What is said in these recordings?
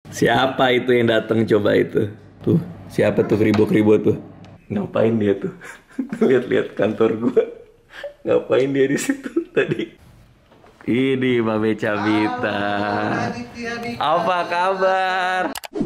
Siapa itu yang datang coba itu? Tuh, siapa tuh kribo-kribo tuh? Ngapain dia tuh? Lihat-lihat kantor gua. Ngapain dia di situ tadi? Ini Babe Cabita. Apa kabar?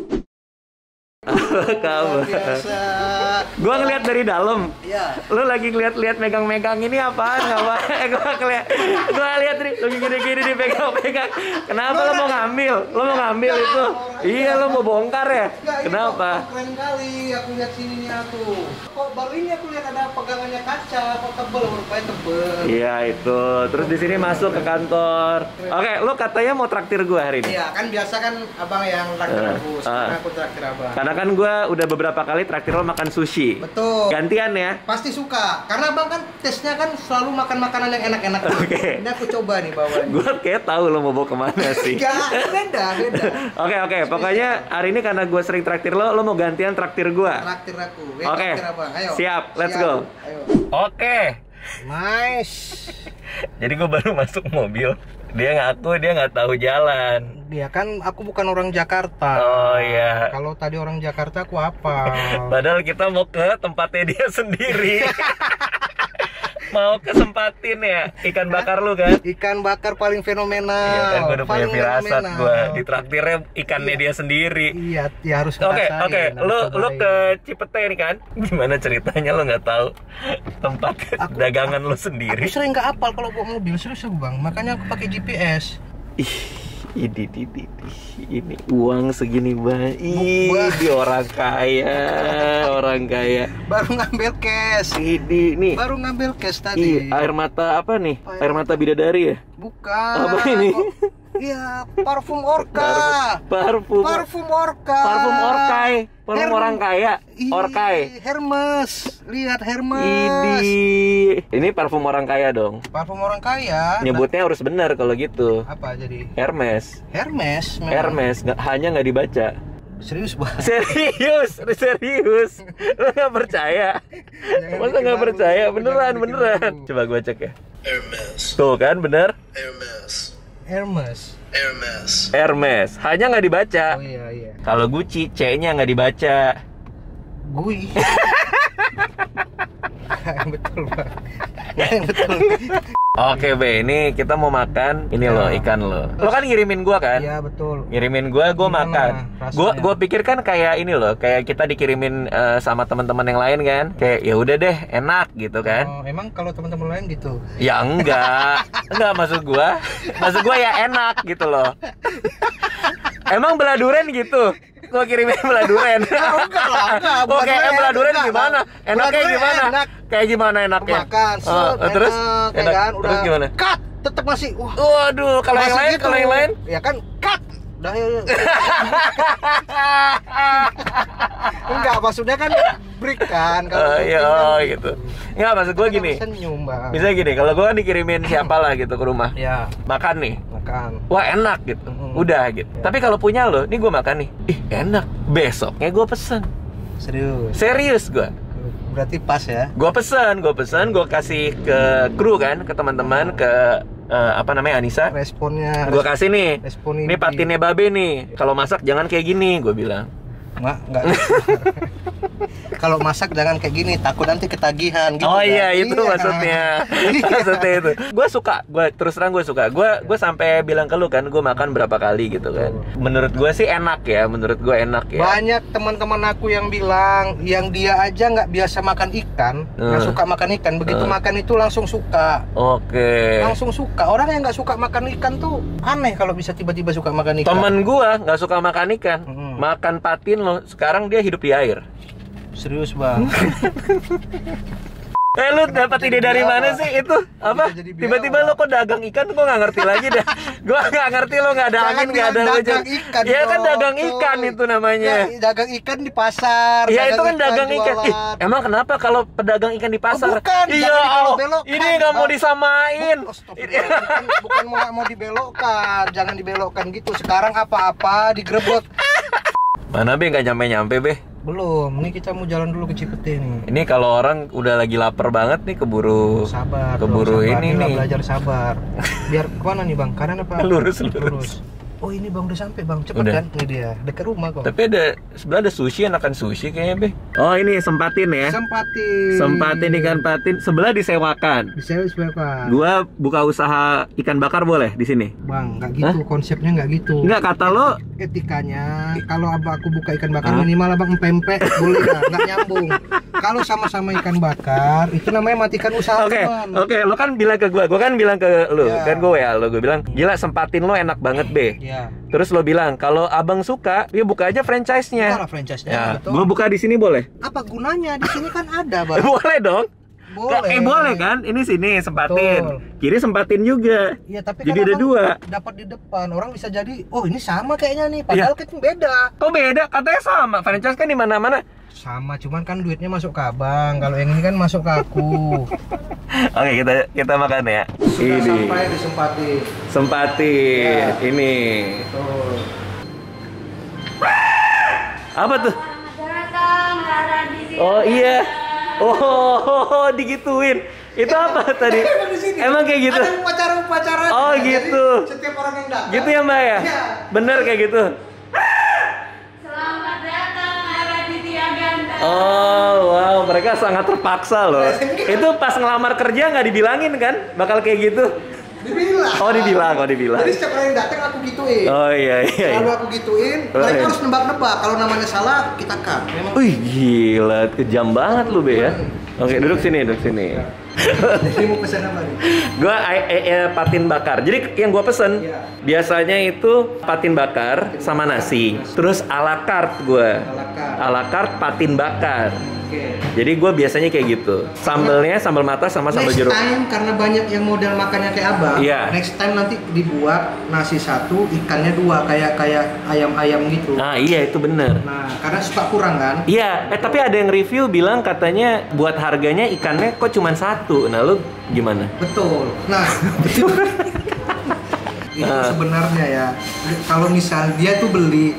Apa kabar? Gua ngeliat dari dalam. Iya. Lu lagi ngeliat-liat megang-megang ini apaan? Gua lihat nih, lagi gini-gini dipegang-pegang. Kenapa lo mau ngambil? Lo mau ngambil itu? Iya, lo mau bongkar ya? Kenapa? Keren kali aku lihat sini nih aku. Kok baru ini aku lihat ada pegangannya kaca, kok tebel, rupanya tebel. Iya itu. Terus di sini masuk ke kantor. Oke, lo katanya mau traktir gua hari ini. Iya, kan biasa kan abang yang traktir aku, sekarang aku traktir abang. Karena kan gua udah beberapa kali traktir lo makan sushi. Betul. Gantian ya. Pasti suka, karena abang kan tesnya kan selalu makan makanan yang enak-enak. Oke. Ini aku coba nih bawanya. Gua kayak tahu lo mau bawa kemana sih. Enggak, beda. Oke. Pokoknya hari ini karena gue sering traktir lo mau gantian traktir gue. Traktir aku. Oke. Traktir abang. Ayo. Siap, let's go. Ayo. Oke. Nice. Jadi gue baru masuk mobil. Dia ngaku dia nggak tahu jalan. Dia kan aku bukan orang Jakarta. Oh iya. Kalau tadi orang Jakarta aku apa? Padahal kita mau ke tempatnya dia sendiri. Mau kesempatin ya ikan bakar lu kan? Ikan bakar paling fenomenal. Iya kan gue udah punya Paling firasat fenomenal. gue. Ditraktirnya ikannya dia sendiri. Iya, ya harus Oke, ngerasain, harus lu cobain. ke Cipete nih kan? Gimana ceritanya lo nggak tahu tempat dagangan lo sendiri? Aku sering nggak apal kalau bawa mobil, serius aku bang. Makanya aku pakai GPS. Ini uang segini banyak. Di orang kaya. Baru ngambil cash. Nih. Baru ngambil cash tadi. Air mata apa nih? Air mata bidadari ya? Bukan. Apa ini? Iya, parfum Orca. Parfum Orca. Parfum Orkai. Parfum orang kaya. Orkai. Hermes. Lihat Hermes. Ini parfum orang kaya dong. Parfum orang kaya. Nyebutnya harus benar kalau gitu. Apa jadi? Hermes. Memang. Hermes, hanya nggak dibaca. Serius bang? Serius. Lo nggak percaya? Masa nggak percaya? Beneran. Coba gue cek ya. Hermes. Tuh kan, bener? Hermes. Hanya nggak dibaca. Oh iya. Kalau Gucci, C-nya nggak dibaca. Gui. Betul bang. Betul. Oke Be, ini kita mau makan ini loh, ikan lo. Lo kan ngirimin gua kan? Iya betul. Ngirimin gua Gimana makan. rasanya? Gua pikir kan kayak ini loh, kayak kita dikirimin sama teman-teman yang lain kan. Kayak ya udah deh, enak gitu kan. Oh, emang kalau teman-teman lain gitu? Ya enggak. Maksud gua ya enak gitu loh. Emang beladuren gitu? Gua kirimin beladuren. Enggak lah. Oke, beladuren gimana? Enaknya gimana? Enak. Kayak gimana enaknya? Makan, terus enak, kan, udah terus gimana? cut, tetap masih. Wah, Waduh, kalau yang lain, gitu. Ya kan, cut. Udah ya. Enggak, maksudnya kan break kan kalau gitu. Enggak, maksud gue gini. Senyum, Bang. Bisa gini, kalau gue kan dikirimin siapa lah gitu ke rumah. Ya, Makan nih. makan. Wah, enak gitu. Udah gitu. Tapi kalau punya lo, nih gue makan nih. Ih, enak. Besoknya gue pesen. Serius gue. Berarti pas ya. Gue pesen, gue kasih ke kru kan, ke teman-teman, ke apa namanya, Anissa. Responnya. Gue kasih nih. Respon Ini patinnya Babe nih. Kalau masak jangan kayak gini, gue bilang. Enggak. Kalau masak jangan kayak gini, takut nanti ketagihan gitu. Oh kan? iya, itu maksudnya. Maksudnya itu. Gue suka, terus terang gue suka. Gue sampai bilang ke lu kan, gue makan berapa kali gitu kan. Menurut gue sih enak ya, Banyak teman-teman aku yang bilang, yang dia aja nggak biasa makan ikan, nggak suka makan ikan, begitu makan itu langsung suka. Oke. Langsung suka. Orang yang nggak suka makan ikan tuh aneh kalau bisa tiba-tiba suka makan ikan. Temen gue nggak suka makan ikan, makan patin loh. Sekarang dia hidup di air. Serius bang. Lu dapat ide dari mana sih itu? Apa? Jadi Tiba-tiba lo kok dagang ikan? Gue nggak ngerti lagi dah. Gue nggak ngerti lo nggak ada angin nggak ada hujan. Dagang ikan. Ya kan dagang ikan itu namanya. Ya, dagang ikan di pasar. Ya itu kan dagang ikan. Ih, jualan. emang kenapa kalau pedagang ikan di pasar? Bukan, Iya, jangan Allah. dibelok-belokkan. Ini nggak mau disamain. Bukan mau dibelokkan, jangan dibelokkan gitu. Sekarang apa-apa digrebek. Mana Be, nggak nyampe-nyampe Be? Belum, ini kita mau jalan dulu ke Cipete nih. Ini kalau orang udah lagi lapar banget nih, keburu Sabar, keburu sabar. ini Inilah nih. belajar sabar. Biar kemana nih bang? Kanan apa? Lurus. Oh ini bang udah sampai bang, cepet Udah. kan? Ini dia, dekat rumah kok. Tapi sebelah ada sushi, enakan sushi kayaknya, Be. Oh, ini sempatin ya. Sempatin ikan patin, sebelah disewakan. Disewa berapa? Gua buka usaha ikan bakar boleh di sini? Bang, nggak gitu, konsepnya nggak gitu. Enggak, kata lo. Etikanya, kalau abang aku buka ikan bakar minimal abang empempe boleh nggak nyambung. Kalau sama-sama ikan bakar, itu namanya matikan usaha. Oke, teman. oke, lo kan bilang ke gua kan bilang ke lo, Ya. kan gue ya, gue bilang, gila sempatin lo enak banget, Be. Ya. Terus lo bilang, kalau abang suka, dia buka aja franchise-nya. Buka lah franchise-nya, Ya, betul. gue buka di sini boleh? Apa gunanya? Di sini kan ada, bang. Boleh dong. Boleh. Boleh kan? Ini sini sempatin. Betul. Kiri sempatin juga. Iya, tapi Jadi kan ada abang dua. dapat di depan. Orang bisa jadi, oh ini sama kayaknya nih, padahal kan beda. Kok beda? Katanya sama. Franchise kan di mana-mana. Sama, cuman kan duitnya masuk ke abang. Kalau yang ini kan masuk ke aku. Oke, kita makan ya. Sudah Ini sampai disempatin. sempatin. Ya. Ini. Tuh. Apa tuh? Datang, Lara di sini. Oh iya. Oh, digituin. Itu apa tadi? Emang kayak gitu? Ada upacara-upacara. Oh, gitu. Setiap orang yang datang. Gitu ya, Mbak ya? Iya. Bener kayak gitu. Selamat datang, Lara di Tiaganda. Oh, wow, mereka sangat terpaksa loh. Itu pas ngelamar kerja nggak dibilangin kan? Bakal kayak gitu. Dibilang. Oh, dibilang. Jadi setiap orang yang datang aku gituin. Oh iya. Selalu aku gituin. Oh, Mereka iya. harus nebak-nebak. Kalau namanya salah, kita cut. Memang. Wih, gila, kejam banget lu, Be ya. Oke, duduk sini. Jadi mau pesan apa nih? Gua patin bakar. Jadi yang gua pesen Iya. biasanya itu patin bakar sama nasi. Terus ala carte gua. Ala carte. Ala carte patin bakar. Oke. Jadi gua biasanya kayak gitu. Sambelnya sambal mata sama sambal Next jeruk. time karena banyak yang model makannya kayak abang. Iya. Next time nanti dibuat nasi satu, ikannya dua kayak ayam-ayam gitu. Nah, iya itu bener. Nah, karena suka kurang kan? Iya, tapi ada yang review bilang katanya buat harganya ikannya kok cuma satu. Nah, lu gimana? Betul. Nah, itu sebenarnya ya. Kalau misal dia tuh beli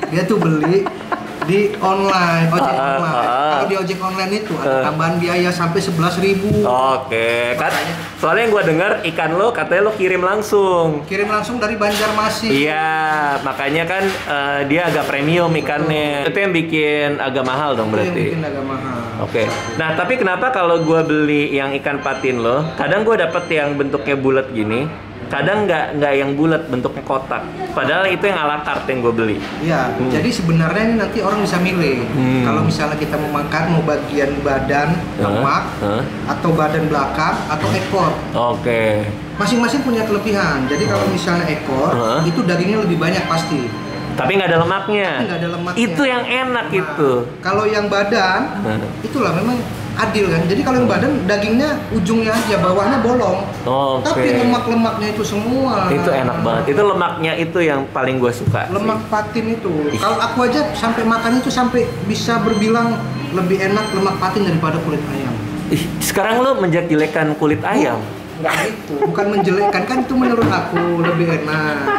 di online, ojek online. Kalau di ojek online itu ada tambahan biaya sampai 11.000. Oke, kan Makanya. soalnya yang gua dengar ikan lo katanya lo kirim langsung. Kirim langsung dari Banjarmasin. Iya, makanya kan dia agak premium ikannya. Itu yang bikin agak mahal dong Itu yang berarti. bikin agak mahal. Oke. Nah, tapi kenapa kalau gua beli yang ikan patin lo, kadang gua dapet yang bentuknya bulat gini, kadang nggak yang bulat, bentuknya kotak. Padahal itu yang ala carte yang gua beli. Iya, jadi sebenarnya ini nanti orang bisa milih. Kalau misalnya kita mau makan, mau bagian badan, lemak, atau badan belakang, atau ekor. Oke. Masing-masing punya kelebihan. Jadi kalau misalnya ekor, itu dagingnya lebih banyak pasti. Tapi nggak ada lemaknya. Tapi nggak ada lemaknya. Itu yang enak Nah, itu. Kalau yang badan, itulah memang adil kan. Jadi kalau yang badan dagingnya ujungnya aja, bawahnya bolong. Oke. Tapi lemak-lemaknya itu semua. Itu enak banget. Itu lemaknya itu yang paling gue suka. Lemak patin itu. Kalau aku aja sampai makan itu sampai bisa berbilang lebih enak lemak patin daripada kulit ayam. Ih, sekarang lo menjelek-jelekan kulit ayam. Enggak gitu. Bukan menjelekkan, kan itu menurut aku lebih enak.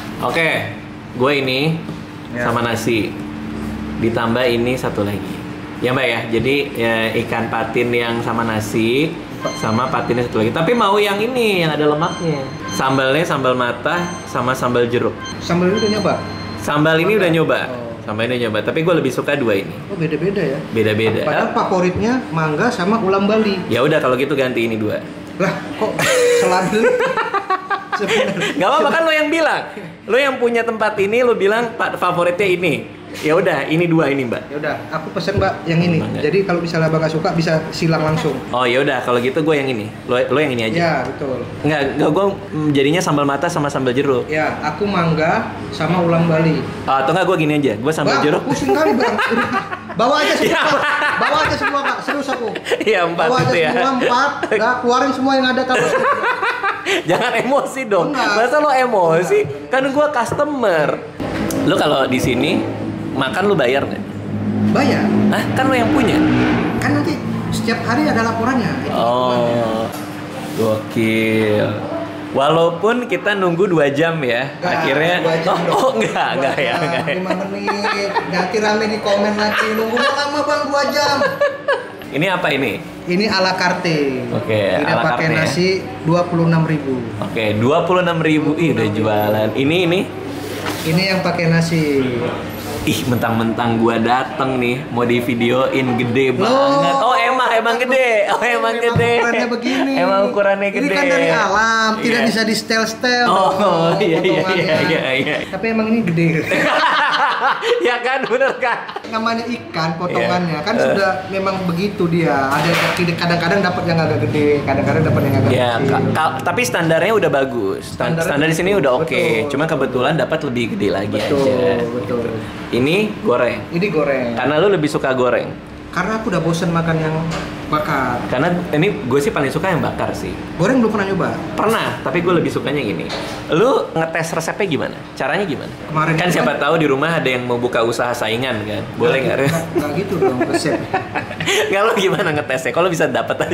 Oke, gue ini Ya. sama nasi. Ditambah ini satu lagi. Ya Mbak ya, jadi ya, ikan patin yang sama nasi, sama patinnya satu lagi. Tapi mau yang ini, yang ada lemaknya. Sambalnya sambal mata, sama sambal jeruk. Sambal ini udah nyoba? Sambal ini udah nyoba. Oh. Sambal ini nyoba, tapi gue lebih suka dua ini. Oh beda-beda ya? Beda-beda. Padahal favoritnya mangga sama ulam Bali. Ya udah kalau gitu ganti ini dua. Lah kok seladil? Sebenarnya. Gak apa-apa kan lo yang bilang. Lo yang punya tempat ini lo bilang Pak favoritnya ini. Ya udah, ini dua ini Mbak. Ya udah, aku pesen Mbak yang ini. Mangga. Jadi kalau misalnya Abang nggak suka bisa silang langsung. Oh ya udah kalau gitu gue yang ini. Lo yang ini aja. Ya betul. Enggak gue jadinya sambal mata sama sambal jeruk. Ya, aku mangga sama ulam Bali. Atau enggak gue gini aja. Gue sambal Bang, jeruk. pusing kali Bang. Bawa aja semua. Bawa aja semua Kak, serius aku. Iya 4 Bawa aja itu ya. semua 4. Udah keluarin semua yang ada kalau. Jangan emosi dong. Enggak. Masa lo emosi? Kan gue customer. Lo kalau di sini makan lo bayar nggak? Bayar. Hah? Kan lo yang punya. Kan nanti setiap hari ada laporannya. Itu hukumannya. Oh, gokil. Walaupun kita nunggu 2 jam ya, Enggak, akhirnya 2 jam dong. enggak ya. 5 menit. Nanti rame di komen lagi. Nunggu lama Bang 2 jam. Ini apa ini? Ini ala carte. Oke, Tidak ala pakai carte ya. nasi 26.000. Oke, 26.000. Ih, udah jualan. Ini Ini yang pakai nasi. Ih, mentang-mentang gua dateng nih, mau di videoin gede Loh. banget. Oh, emang gede. Oh, emang gede. Ukurannya begini. Emang ukurannya gede. Ini kan dari alam, tidak Iya. bisa di setel-setel. Oh, dong, iya. potongannya. Tapi emang ini gede. Ya kan, bener kan? Namanya ikan potongannya kan Iya. sudah memang begitu dia. Ada kadang-kadang dapat yang agak gede, kadang-kadang dapat yang agak Ya, kecil. tapi standarnya udah bagus. Standar di sini udah oke. Betul. Cuma kebetulan dapat lebih gede lagi Betul, aja. betul. Ini goreng. Ini goreng. Karena lu lebih suka goreng. Karena aku udah bosen makan yang bakar. Karena ini gue sih paling suka yang bakar sih. Goreng belum pernah nyoba. Pernah, tapi gue lebih sukanya gini. Lu ngetes resepnya gimana? Caranya gimana? Kemarin Kan itu siapa kan- tahu di rumah ada yang mau buka usaha saingan kan? Boleh nggak? Nggak gitu dong resep. Nggak, lu gimana ngetesnya? Kalau bisa dapat aja.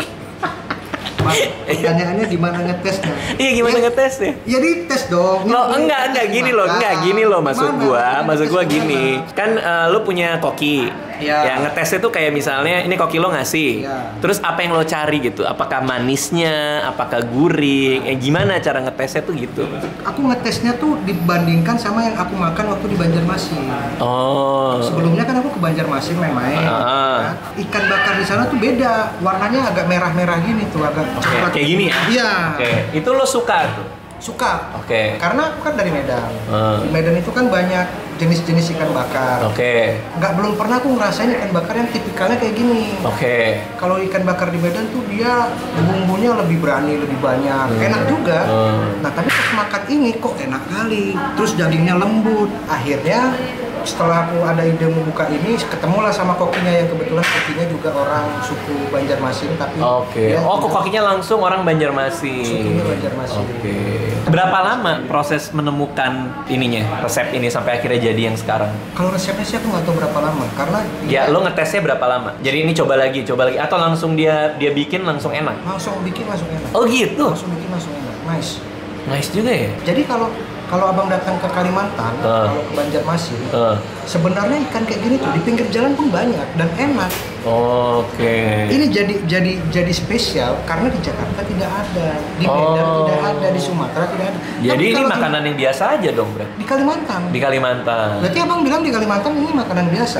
Pertanyaannya gimana ngetesnya? Iya, gimana ngetesnya? Ya dites dong. Lo enggak gini loh, gini loh maksud Gimana? gua Ngetesnya gini. gimana? Kan lu punya koki. Iya. Ya ngetesnya tuh kayak misalnya ini koki lo ngasih. Iya. Terus apa yang lo cari gitu? Apakah manisnya, apakah gurih? Gimana cara ngetesnya tuh gitu? Aku ngetesnya tuh dibandingkan sama yang aku makan waktu di Banjarmasin. Oh. Sebelumnya kan aku ke Banjarmasin main-main. Ah. Nah, ikan bakar di sana tuh beda, warnanya agak merah-merah gini tuh, agak Oke, coklat. kayak gini ya? Iya. Oke, itu lo suka tuh. Suka. Oke. Karena aku kan dari Medan. Ah. Di Medan itu kan banyak jenis-jenis ikan bakar. Oke. Belum pernah aku ngerasain ikan bakar yang tipikalnya kayak gini. Oke. Kalau ikan bakar di Medan tuh dia bumbunya lebih berani, lebih banyak, enak juga. Nah tapi pas makan ini kok enak kali. Terus dagingnya lembut. Akhirnya setelah aku ada ide membuka ini, ketemulah sama kokinya yang kebetulan kokinya juga orang suku Banjarmasin tapi Oke. dia Oh, tidak- kokinya langsung orang Banjarmasin. Sukunya Banjarmasin. Oke. Berapa lama proses menemukan ininya, resep ini sampai akhirnya jadi yang sekarang? Kalau resepnya sih aku nggak tahu berapa lama karena Ya, lo ngetesnya berapa lama? Jadi ini coba lagi, atau langsung dia bikin langsung enak? langsung bikin langsung enak. Oh gitu. Langsung bikin langsung enak. Nice. Nice juga ya. Jadi kalau abang datang ke Kalimantan, kalau ke Banjarmasin, sebenarnya ikan kayak gini tuh di pinggir jalan pun banyak dan enak. Oke. Ini jadi spesial karena di Jakarta tidak ada, di Medan tidak ada, di Sumatera tidak ada. Jadi Tapi ini kalau makanan yang biasa aja dong, Bro. di Kalimantan. Di Kalimantan. Berarti abang bilang di Kalimantan ini makanan biasa.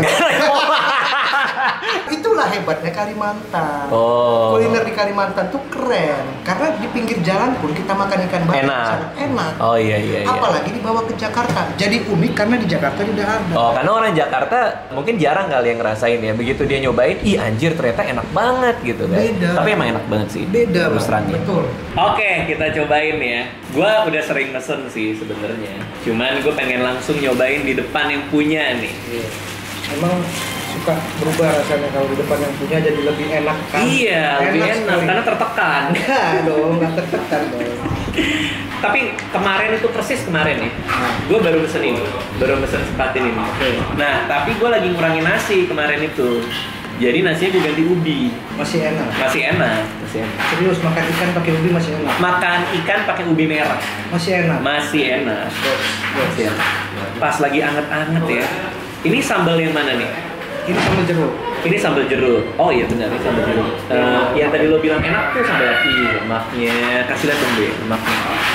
Itulah hebatnya Kalimantan. Oh. Kuliner di Kalimantan tuh keren karena di pinggir jalan pun kita makan ikan bakar Enak. sangat enak. Oh iya. Apalagi dibawa ke Jakarta. Jadi unik karena di Jakarta tidak ada. Oh, karena orang Jakarta mungkin jarang kali yang ngerasain ya. Begitu dia nyobain, ih anjir ternyata enak banget gitu kan. Beda. Tapi emang enak banget sih. Beda, terus Bang. terang ya. Betul. Oke, kita cobain ya. Gua udah sering mesen sih sebenarnya. Cuman gue pengen langsung nyobain di depan yang punya nih. Iya. Emang suka berubah rasanya kalau di depan yang punya jadi lebih enak kan? Iya, lebih enak sekali. karena tertekan. Enggak dong, nggak tertekan dong. Tapi kemarin itu persis kemarin nih, gue baru mesen ini, baru mesen sepatin ini. Nah, tapi gue lagi ngurangin nasi kemarin itu. Jadi nasinya gue ganti ubi. Masih enak. Masih enak, masih enak. Serius makan ikan pakai ubi masih enak. Makan ikan pakai ubi merah, Masih enak. masih enak. Masih enak. Pas lagi anget-anget ya. Ini sambal yang mana nih? Ini sambal jeruk. Ini sambal jeruk. Oh iya benar, ini sambal jeruk. Yang tadi lo bilang enak tuh sambal lemaknya. Kasih lihat dong deh lemaknya.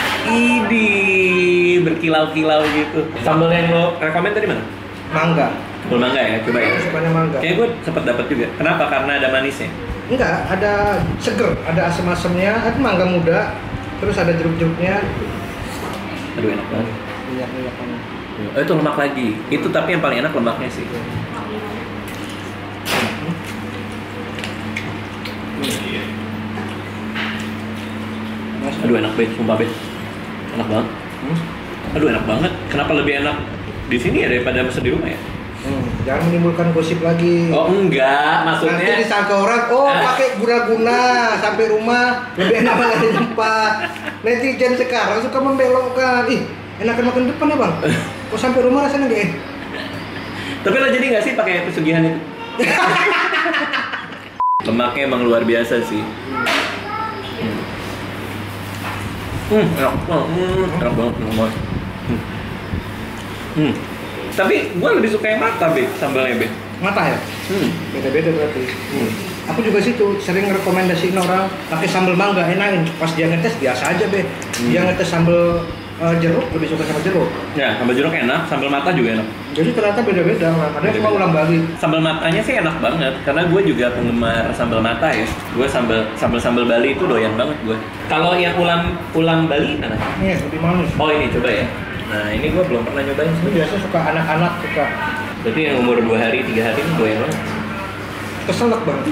Idih, berkilau-kilau gitu. Sambal yang lo rekomend tadi mana? Mangga. Sambal mangga ya, coba ya. Sukanya mangga. Kayaknya gue sempet dapat juga. Kenapa? Karena ada manisnya. Enggak, ada seger, ada asam-asamnya, ada mangga muda, terus ada jeruk-jeruknya. Aduh enak banget. Minyak-minyaknya. Oh itu lemak lagi. Itu tapi yang paling enak lemaknya sih. Aduh enak banget, sumpah bet. Enak banget. Aduh enak banget. Kenapa lebih enak di sini ya daripada mesen di rumah ya? Jangan menimbulkan gosip lagi. Oh enggak, Nanti maksudnya disangka orang, pakai guna-guna sampai rumah lebih enak banget di tempat. Netizen sekarang suka membelokkan. Ih, enakan makan depan ya bang? Kok sampai rumah rasanya gak? Tapi lo jadi nggak sih pakai pesugihan itu? Lemaknya emang luar biasa sih. Enak banget. Tapi gue lebih suka yang mata, Be, sambalnya, Be. Mata ya? Beda-beda berarti. Aku juga situ sering rekomendasiin orang pakai sambal mangga enakin. Pas dia ngetes biasa aja be. Dia ngetes sambal Jeruk, lebih suka sama jeruk. Ya, sambal jeruk enak, sambal mata juga enak. Jadi ternyata beda-beda. Ada yang mau ulang Bali. Sambal matanya sih enak banget, karena gue juga penggemar sambal mata ya. Gue sambal Bali itu doyan banget gue. Kalau yang ulang Bali mana? Nih, lebih manis. Oh ini coba ya. Nah ini gue belum pernah nyobain Ini sih. biasa suka anak-anak suka Berarti yang umur 2 hari, 3 hari ini doyan banget. keselak banget.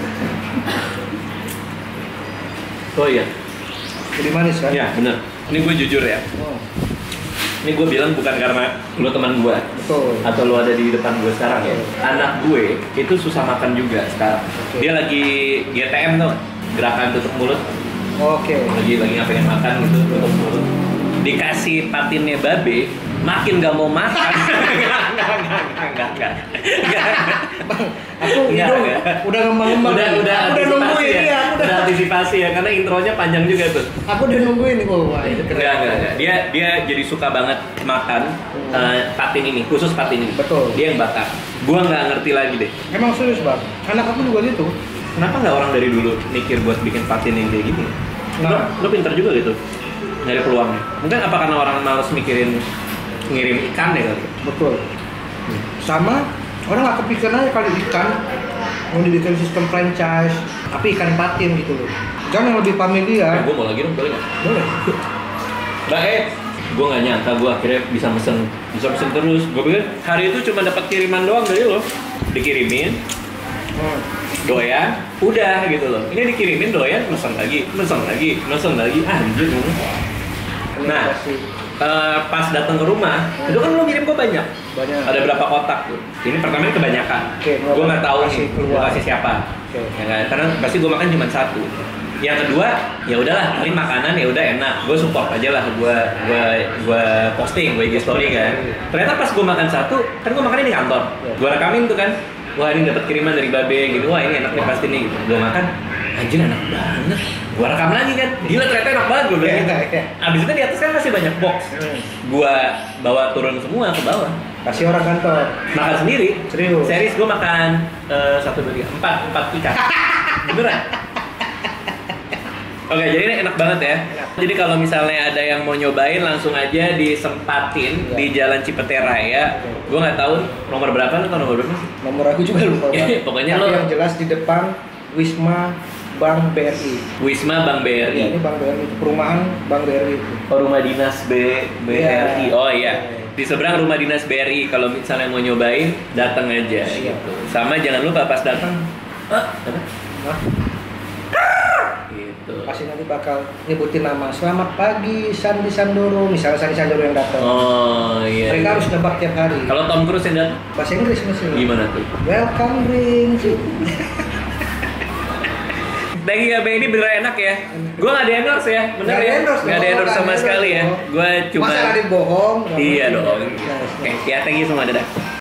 Oh iya. Lebih manis kan? Ya bener. Ini gue jujur ya. Oh, Ini gue bilang bukan karena lo teman gue betul. atau lo ada di depan gue sekarang ya. Anak gue itu susah makan juga sekarang. Dia lagi GTM tuh, gerakan tutup mulut. Oke. Lagi nggak pengen makan gitu, tutup mulut. Dikasih patinnya babe, makin gak mau makan. Enggak. Bang, aku Enggak, hidung enggak. udah ngembang-ngembang. Udah Aku udah nungguin antisipasi ya. ya. Udah antisipasi ya, karena intronya panjang juga tuh. Aku udah nungguin nih. Oh, wah, itu keren. Enggak. Dia jadi suka banget makan patin ini, khusus patin ini. Betul. Dia yang bakar. Gua nggak ngerti lagi deh. Emang serius bang. Anak aku juga gitu. Kenapa nggak orang dari dulu mikir buat bikin patin yang kayak gini? Nah. Lo pinter juga gitu, nyari peluangnya. Mungkin apa karena orang males mikirin ngirim ikan ya kali? Betul. Sama orang nggak kepikiran aja kali ikan mau dibikin sistem franchise, tapi ikan patin gitu loh. Jangan yang lebih familiar. Gue mau lagi dong, boleh nggak? Boleh. Gue nggak nyangka gue akhirnya bisa mesen terus. Gue pikir hari itu cuma dapat kiriman doang dari lo, dikirimin, doyan, udah gitu loh. Ini dikirimin doyan, mesen lagi. Anjir. Nah, pas datang ke rumah, itu kan lo ngirim gue banyak. Ada berapa kotak tuh? Ini pertama kebanyakan. Gue nggak tahu nih, gue kasih siapa. Ya kan? Karena pasti gue makan cuma satu. Yang kedua, ya udahlah, ini makanan ya udah enak. Gue support aja lah, gue posting, gue IG story kan. Ternyata pas gue makan satu, kan gue makannya di kantor. Gue rekamin tuh kan. Wah ini dapat kiriman dari babe gitu. Wah ini enak nih pasti nih. Gue makan, anjir enak banget. Gue rekam lagi kan. Gila ternyata enak banget gue bilang gitu. Abis itu di atas kan masih banyak box. Gue bawa turun semua ke bawah. Kasih orang kantor. Makan sendiri. Serius? Series gue makan 1, 2, 3, 4 ikan. Beneran. Oke, jadi ini enak banget ya. Enak. Jadi kalau misalnya ada yang mau nyobain, langsung aja disempatin di Jalan Cipete Raya. Gue nggak tahu nomor berapa, lu tau nomor berapa sih? Nomor aku juga lupa. Bang. Pokoknya tapi lo- yang jelas di depan Wisma Bank BRI. Wisma Bank Ya, BRI. ini Bank BRI itu perumahan Bank BRI itu. Oh, rumah dinas BRI. Iya. Oh iya. Di seberang rumah dinas BRI. Kalau misalnya mau nyobain, datang aja. Siap. Gitu. Sama jangan lupa pas datang. Apa? Nah, Gitu. pasti nanti bakal nyebutin nama. Selamat pagi Sandi Sandoro, misalnya Sandi Sandoro yang datang. Oh iya. Mereka harus nebak tiap hari. Kalau Tom Cruise yang datang, Bahasa Inggris mesti. gimana tuh? Welcome drink. Daging gabe ini beneran enak ya. Gue nggak di endorse ya, bener Nggak ya? di-endorse Nggak di dong, endorse sama nggak sekali ya. di-endorse Gue cuma. Masa ada bohong? Iya dong. Nice, Oke, ya thank you semua, dadah.